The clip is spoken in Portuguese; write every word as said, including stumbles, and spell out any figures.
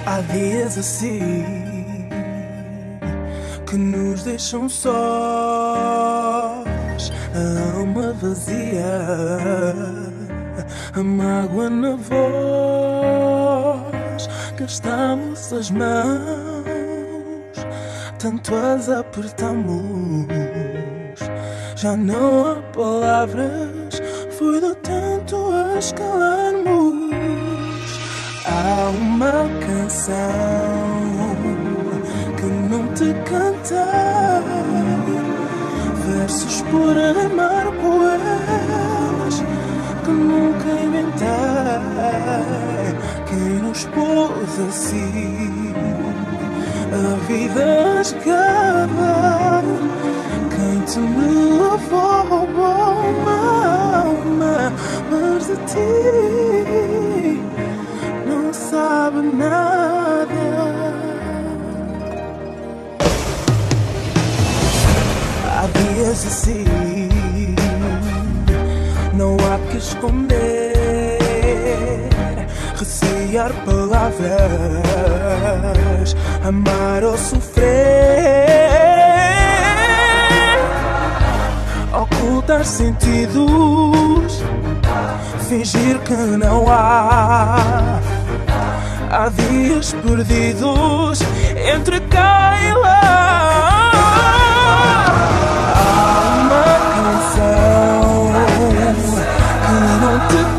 Há dias assim que nos deixam sós, a alma vazia, a mágoa na voz. Gastamos as mãos, tanto as apertamos, já não há palavras, foi do tanto a escalarmos. Há uma canção que não te canta, versos por rimar poemas que nunca inventei. Quem nos pôs assim a vida escapa? Quem te me levou uma alma, mas de ti não sabe nada. Há dias assim, não há que esconder, recear palavras, amar ou sofrer, ocultar sentidos, fingir que não há. Há dias perdidos entre cá e lá. Há uma canção que não te